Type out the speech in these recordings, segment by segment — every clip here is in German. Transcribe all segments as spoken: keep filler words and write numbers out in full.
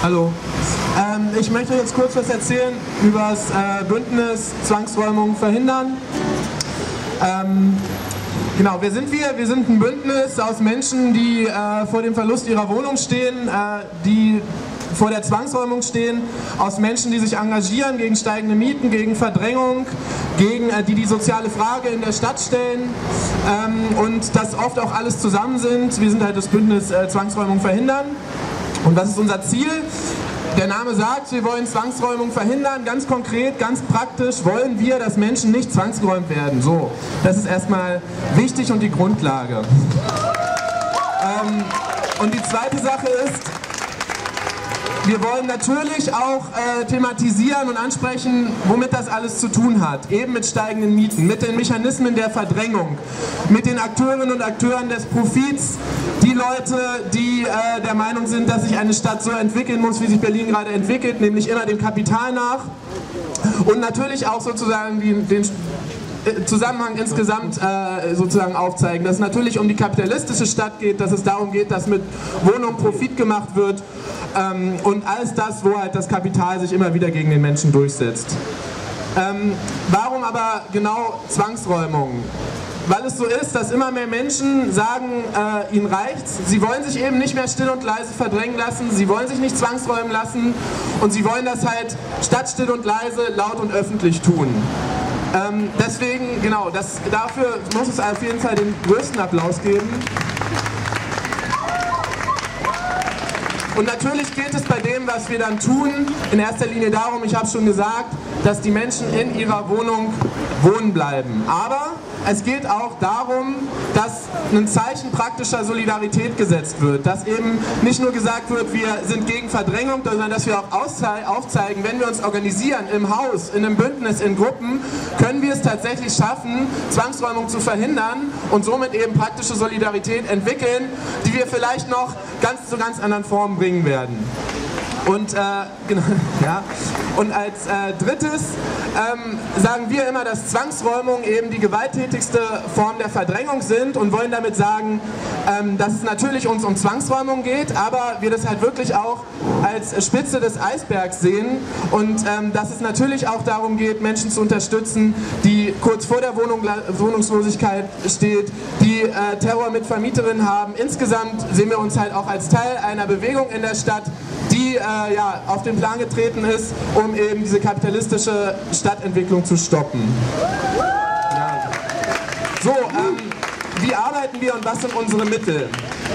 Hallo. Ähm, ich möchte jetzt kurz was erzählen über das äh, Bündnis Zwangsräumung verhindern. Ähm, genau, wer sind wir? Wir sind ein Bündnis aus Menschen, die äh, vor dem Verlust ihrer Wohnung stehen, äh, die vor der Zwangsräumung stehen, aus Menschen, die sich engagieren gegen steigende Mieten, gegen Verdrängung, gegen äh, die die soziale Frage in der Stadt stellen, ähm, und das oft auch alles zusammen sind. Wir sind halt das Bündnis äh, Zwangsräumung verhindern. Und was ist unser Ziel? Der Name sagt, wir wollen Zwangsräumung verhindern. Ganz konkret, ganz praktisch wollen wir, dass Menschen nicht zwangsgeräumt werden. So, das ist erstmal wichtig und die Grundlage. Ähm, und die zweite Sache ist, wir wollen natürlich auch äh, thematisieren und ansprechen, womit das alles zu tun hat. Eben mit steigenden Mieten, mit den Mechanismen der Verdrängung, mit den Akteurinnen und Akteuren des Profits, die Leute, die äh, der Meinung sind, dass sich eine Stadt so entwickeln muss, wie sich Berlin gerade entwickelt, nämlich immer dem Kapital nach. Und natürlich auch sozusagen die, den Zusammenhang insgesamt äh, sozusagen aufzeigen, dass es natürlich um die kapitalistische Stadt geht, dass es darum geht, dass mit Wohnungen Profit gemacht wird, ähm, und alles das, wo halt das Kapital sich immer wieder gegen den Menschen durchsetzt. Ähm, warum aber genau Zwangsräumung? Weil es so ist, dass immer mehr Menschen sagen, äh, ihnen reicht's. Sie wollen sich eben nicht mehr still und leise verdrängen lassen, sie wollen sich nicht zwangsräumen lassen und sie wollen das halt statt still und leise laut und öffentlich tun. Ähm, deswegen, genau, das, dafür muss es auf jeden Fall den größten Applaus geben. Und natürlich geht es bei dem, was wir dann tun, in erster Linie darum, ich habe schon gesagt, dass die Menschen in ihrer Wohnung wohnen bleiben. Aber es geht auch darum, dass ein Zeichen praktischer Solidarität gesetzt wird. Dass eben nicht nur gesagt wird, wir sind gegen Verdrängung, sondern dass wir auch aufzeigen, wenn wir uns organisieren im Haus, in einem Bündnis, in Gruppen, können wir es tatsächlich schaffen, Zwangsräumung zu verhindern und somit eben praktische Solidarität entwickeln, die wir vielleicht noch ganz zu ganz anderen Formen bringen werden. Und, äh, genau, ja. Und als äh, drittes ähm, sagen wir immer, dass Zwangsräumungen eben die gewalttätigste Form der Verdrängung sind und wollen damit sagen, ähm, dass es natürlich uns um Zwangsräumung geht, aber wir das halt wirklich auch als Spitze des Eisbergs sehen und ähm, dass es natürlich auch darum geht, Menschen zu unterstützen, die kurz vor der Wohnung, Wohnungslosigkeit steht, die äh, Terror mit Vermieterinnen haben. Insgesamt sehen wir uns halt auch als Teil einer Bewegung in der Stadt, die äh, ja, auf den Plan getreten ist, um eben diese kapitalistische Stadtentwicklung zu stoppen. Ja. So, ähm, wie arbeiten wir und was sind unsere Mittel?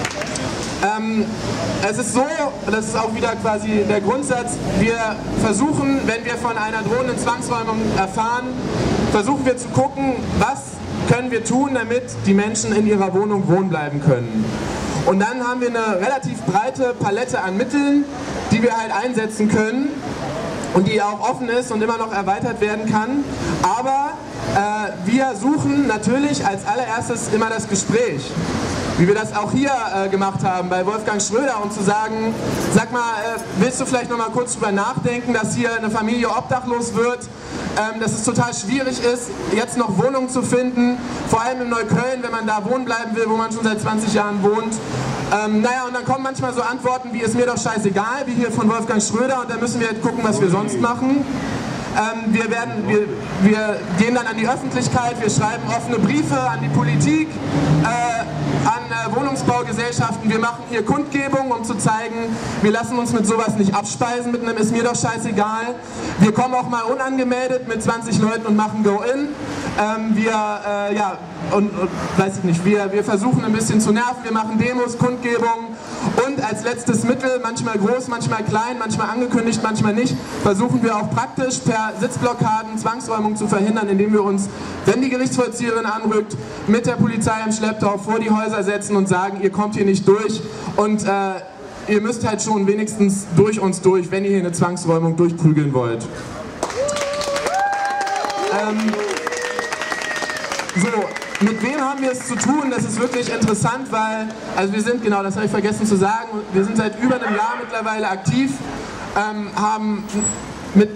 Ähm, es ist so, das ist auch wieder quasi der Grundsatz, wir versuchen, wenn wir von einer drohenden Zwangsräumung erfahren, versuchen wir zu gucken, was können wir tun, damit die Menschen in ihrer Wohnung wohnen bleiben können. Und dann haben wir eine relativ breite Palette an Mitteln, die wir halt einsetzen können und die auch offen ist und immer noch erweitert werden kann. Aber äh, wir suchen natürlich als allererstes immer das Gespräch. Wie wir das auch hier äh, gemacht haben bei Wolfgang Schröder, um zu sagen, sag mal, äh, willst du vielleicht noch mal kurz drüber nachdenken, dass hier eine Familie obdachlos wird, ähm, dass es total schwierig ist, jetzt noch Wohnungen zu finden, vor allem in Neukölln, wenn man da wohnen bleiben will, wo man schon seit zwanzig Jahren wohnt. Ähm, naja, und dann kommen manchmal so Antworten wie, ist mir doch scheißegal, wie hier von Wolfgang Schröder, und dann müssen wir halt gucken, was wir sonst machen. Ähm, wir, werden, wir, wir gehen dann an die Öffentlichkeit, wir schreiben offene Briefe an die Politik, äh, an äh, Wohnungsbaugesellschaften, wir machen hier Kundgebungen, um zu zeigen, wir lassen uns mit sowas nicht abspeisen, mit einem ist mir doch scheißegal. Wir kommen auch mal unangemeldet mit zwanzig Leuten und machen Go-In. Ähm, wir, äh, ja, und, und weiß ich nicht, wir, wir versuchen ein bisschen zu nerven, wir machen Demos, Kundgebungen und als letztes Mittel, manchmal groß, manchmal klein, manchmal angekündigt, manchmal nicht, versuchen wir auch praktisch per Sitzblockaden Zwangsräumung zu verhindern, indem wir uns, wenn die Gerichtsvollzieherin anrückt, mit der Polizei im Schlepptau vor die Häuser setzen und sagen, ihr kommt hier nicht durch und äh, ihr müsst halt schon wenigstens durch uns durch, wenn ihr hier eine Zwangsräumung durchprügeln wollt. Ähm, so, mit wem haben wir es zu tun? Das ist wirklich interessant, weil, also wir sind, genau, das habe ich vergessen zu sagen, wir sind seit über einem Jahr mittlerweile aktiv, ähm, haben mit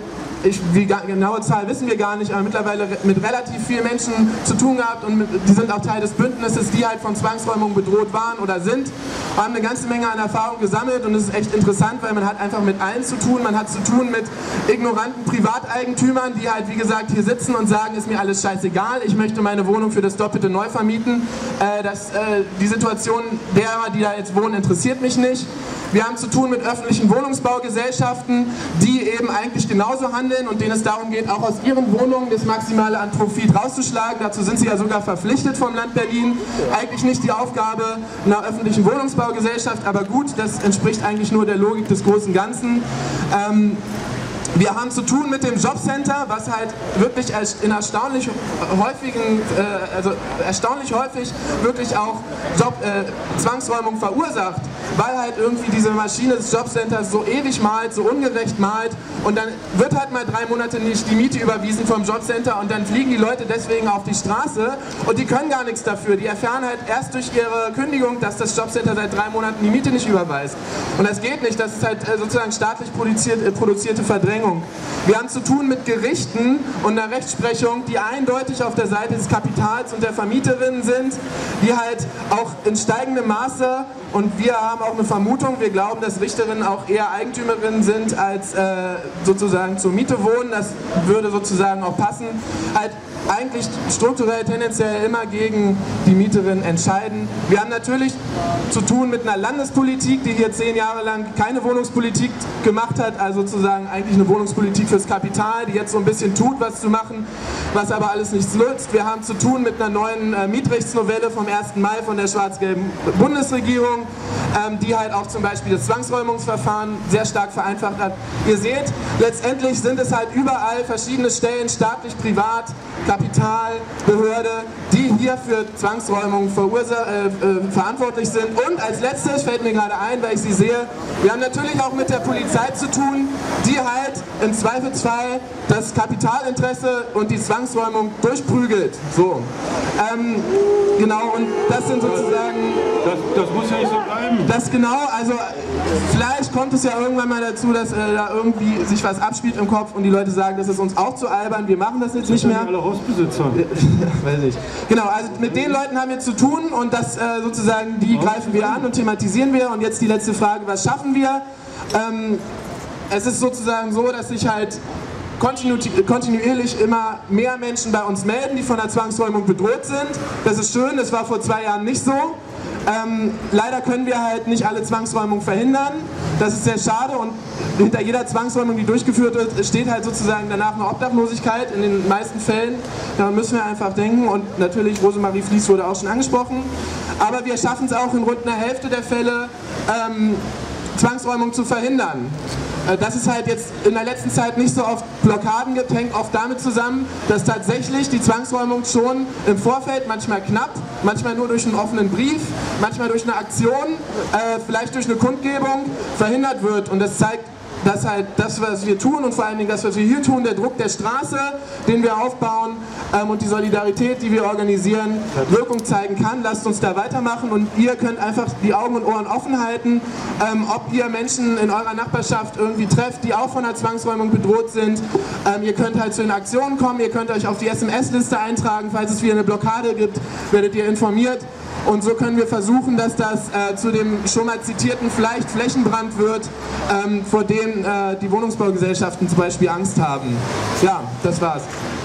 ich, die genaue Zahl wissen wir gar nicht, aber mittlerweile mit relativ vielen Menschen zu tun gehabt und mit, die sind auch Teil des Bündnisses, die halt von Zwangsräumung bedroht waren oder sind, haben eine ganze Menge an Erfahrung gesammelt und es ist echt interessant, weil man hat einfach mit allen zu tun, man hat zu tun mit ignoranten Privateigentümern, die halt wie gesagt hier sitzen und sagen, ist mir alles scheißegal, ich möchte meine Wohnung für das Doppelte neu vermieten, äh, das, äh, die Situation derer, die da jetzt wohnen, interessiert mich nicht. Wir haben zu tun mit öffentlichen Wohnungsbaugesellschaften, die eben eigentlich genauso handeln und denen es darum geht, auch aus ihren Wohnungen das maximale an Profit rauszuschlagen. Dazu sind sie ja sogar verpflichtet vom Land Berlin. Eigentlich nicht die Aufgabe einer öffentlichen Wohnungsbaugesellschaft, aber gut, das entspricht eigentlich nur der Logik des großen Ganzen. Ähm, Wir haben zu tun mit dem Jobcenter, was halt wirklich in erstaunlich häufigen, äh, also erstaunlich häufig wirklich auch Job, äh, Zwangsräumung verursacht, weil halt irgendwie diese Maschine des Jobcenters so ewig malt, so ungerecht malt und dann wird halt mal drei Monate nicht die Miete überwiesen vom Jobcenter und dann fliegen die Leute deswegen auf die Straße und die können gar nichts dafür. Die erfahren halt erst durch ihre Kündigung, dass das Jobcenter seit drei Monaten die Miete nicht überweist. Und das geht nicht, das ist halt sozusagen staatlich produziert, äh, produzierte Verdrängung. Wir haben zu tun mit Gerichten und einer Rechtsprechung, die eindeutig auf der Seite des Kapitals und der Vermieterinnen sind, die halt auch in steigendem Maße, und wir haben auch eine Vermutung, wir glauben, dass Richterinnen auch eher Eigentümerinnen sind, als äh, sozusagen zur Miete wohnen, das würde sozusagen auch passen, halt eigentlich strukturell tendenziell immer gegen die Mieterinnen entscheiden. Wir haben natürlich zu tun mit einer Landespolitik, die hier zehn Jahre lang keine Wohnungspolitik gemacht hat, also sozusagen eigentlich eine Wohnungspolitik fürs Kapital, die jetzt so ein bisschen tut, was zu machen, was aber alles nichts nutzt. Wir haben zu tun mit einer neuen äh, Mietrechtsnovelle vom ersten Mai von der schwarz-gelben Bundesregierung, ähm, die halt auch zum Beispiel das Zwangsräumungsverfahren sehr stark vereinfacht hat. Ihr seht, letztendlich sind es halt überall verschiedene Stellen, staatlich, privat, Kapital, Behörde, die hier für Zwangsräumung verursa- äh, äh, verantwortlich sind. Und als letztes fällt mir gerade ein, weil ich sie sehe, wir haben natürlich auch mit der Polizei zu tun, die halt im Zweifelsfall das Kapitalinteresse und die Zwangsräumung durchprügelt. So. Ähm, genau, und das sind sozusagen... Das, das muss ja nicht so bleiben. Das genau, also vielleicht kommt es ja irgendwann mal dazu, dass äh, da irgendwie sich was abspielt im Kopf und die Leute sagen, das ist uns auch zu albern, wir machen das jetzt nicht mehr. Alle Hausbesitzer. Weiß ich. Genau, also mit den Leuten haben wir zu tun und das äh, sozusagen, die greifen wir an und thematisieren wir. Und jetzt die letzte Frage, was schaffen wir? Ähm, es ist sozusagen so, dass sich halt kontinu kontinuierlich immer mehr Menschen bei uns melden, die von der Zwangsräumung bedroht sind. Das ist schön, das war vor zwei Jahren nicht so. Ähm, leider können wir halt nicht alle Zwangsräumungen verhindern. Das ist sehr schade und hinter jeder Zwangsräumung, die durchgeführt wird, steht halt sozusagen danach eine Obdachlosigkeit in den meisten Fällen. Daran müssen wir einfach denken und natürlich Rosemarie Fliess wurde auch schon angesprochen. Aber wir schaffen es auch in rund einer Hälfte der Fälle, ähm, Zwangsräumung zu verhindern. Dass es halt jetzt in der letzten Zeit nicht so oft Blockaden gibt, hängt oft damit zusammen, dass tatsächlich die Zwangsräumung schon im Vorfeld, manchmal knapp, manchmal nur durch einen offenen Brief, manchmal durch eine Aktion, äh, vielleicht durch eine Kundgebung verhindert wird. Und das zeigt, dass halt das, was wir tun und vor allen Dingen das, was wir hier tun, der Druck der Straße, den wir aufbauen ähm, und die Solidarität, die wir organisieren, Wirkung zeigen kann. Lasst uns da weitermachen und ihr könnt einfach die Augen und Ohren offen halten, ähm, ob ihr Menschen in eurer Nachbarschaft irgendwie trefft, die auch von der Zwangsräumung bedroht sind. Ähm, ihr könnt halt zu den Aktionen kommen, ihr könnt euch auf die S M S-Liste eintragen, falls es wieder eine Blockade gibt, werdet ihr informiert. Und so können wir versuchen, dass das äh, zu dem schon mal zitierten vielleicht Flächenbrand wird, ähm, vor dem äh, die Wohnungsbaugesellschaften zum Beispiel Angst haben. Ja, das war's.